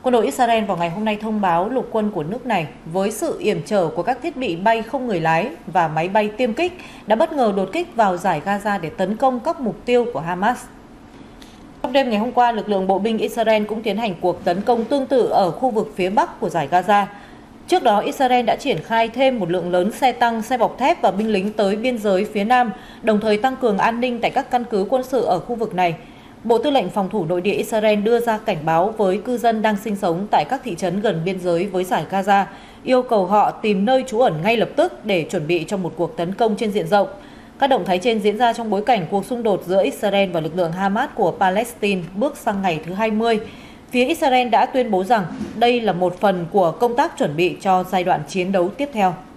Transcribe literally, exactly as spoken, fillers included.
Quân đội Israel vào ngày hôm nay thông báo lục quân của nước này với sự yểm trở của các thiết bị bay không người lái và máy bay tiêm kích đã bất ngờ đột kích vào dải Gaza để tấn công các mục tiêu của Hamas. Trong đêm ngày hôm qua, lực lượng bộ binh Israel cũng tiến hành cuộc tấn công tương tự ở khu vực phía bắc của dải Gaza. Trước đó, Israel đã triển khai thêm một lượng lớn xe tăng, xe bọc thép và binh lính tới biên giới phía nam, đồng thời tăng cường an ninh tại các căn cứ quân sự ở khu vực này. Bộ Tư lệnh Phòng thủ Nội địa Israel đưa ra cảnh báo với cư dân đang sinh sống tại các thị trấn gần biên giới với dải Gaza, yêu cầu họ tìm nơi trú ẩn ngay lập tức để chuẩn bị cho một cuộc tấn công trên diện rộng. Các động thái trên diễn ra trong bối cảnh cuộc xung đột giữa Israel và lực lượng Hamas của Palestine bước sang ngày thứ hai mươi. Phía Israel đã tuyên bố rằng đây là một phần của công tác chuẩn bị cho giai đoạn chiến đấu tiếp theo.